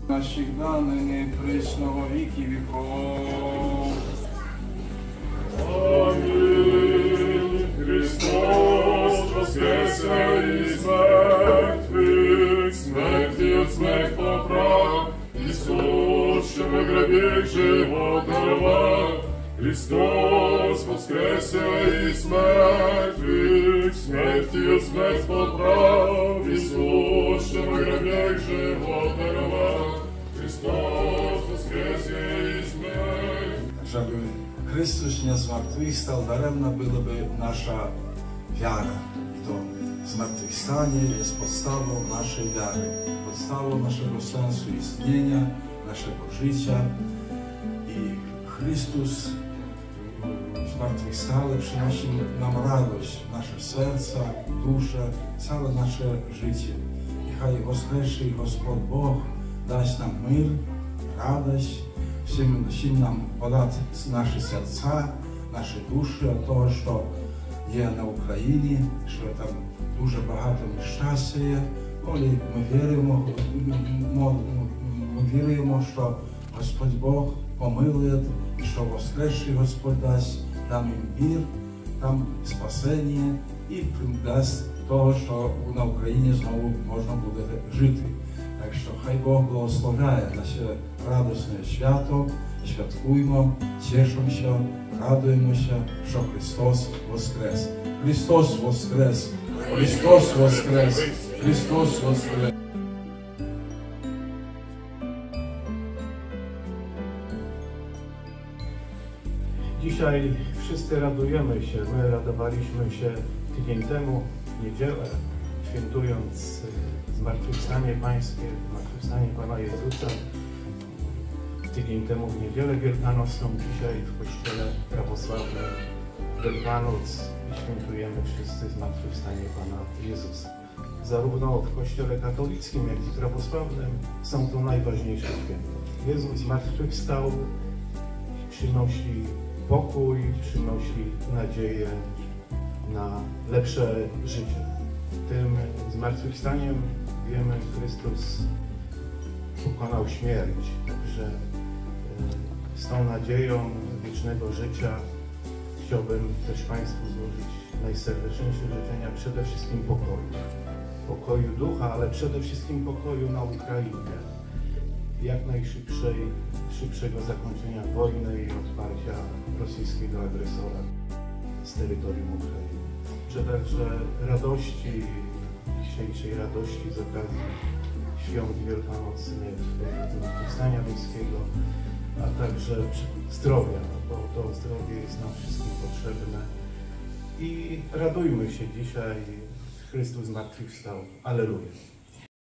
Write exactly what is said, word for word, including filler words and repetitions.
навсегда, ныне и присно во веки веков. Аминь. Христос воскресе из мертвых, смертью смерть поправ, Иисусшим в гробе живот даровав. Христос воскресе из мертвых, смертью смерть поправ, Иисусшим в гробе живот даровав. Христос воскресе из мертвых. Żeby Chrystus nie zmartwychwstał, daremna byłaby nasza wiara. I to zmartwychwstanie jest podstawą naszej wiary, podstawą naszego sensu istnienia, naszego życia. I Chrystus zmartwychwstały przynosi nam radość w nasze serca, dusze, całe nasze życie. Niechaj woskreśli Gospodь Бог дасть нам мир, радость, всім, всім нам подати наші серця, наші душі від того, що є на Україні, що там дуже багато нещастя є. Коли ми віримо, ми віримо, що Господь Бог помилує, і що воскресший Господь дасть нам мир, там спасення і дасть того, що на Україні знову можна буде жити. Так що хай Бог благословляє наше радісне свято, святкуємо, тішимося, радуємося, що Христос воскрес. Христос воскрес! Христос воскрес! Христос воскрес! Dzisiaj wszyscy radujemy się. My radowaliśmy się tydzień temu, w niedzielę, świętując Zmartwychwstanie Pańskie, Zmartwychwstanie Pana Jezusa. Tydzień temu w niedzielę wielkanocną, dzisiaj w Kościele Prawosławnym Wielkanoc i świętujemy wszyscy Zmartwychwstanie Pana Jezusa. Zarówno w Kościele katolickim, jak i prawosławnym są to najważniejsze święta. Jezus zmartwychwstał, przynosi pokój, przynosi nadzieję na lepsze życie. Tym zmartwychwstaniem wiemy, Chrystus pokonał śmierć, także z tą nadzieją wiecznego życia chciałbym też Państwu złożyć najserdeczniejsze życzenia, przede wszystkim pokoju. Pokoju ducha, ale przede wszystkim pokoju na Ukrainie. Jak najszybszej, szybszego zakończenia wojny i odparcia rosyjskiego agresora z terytorium Ukrainy. Życzę także radości, dzisiejszej radości z okazji świąt wielkanocnych, Zmartwychwstania Pańskiego, a także zdrowia, bo to zdrowie jest nam wszystkim potrzebne. I radujmy się dzisiaj, Chrystus zmartwychwstał. Alleluja.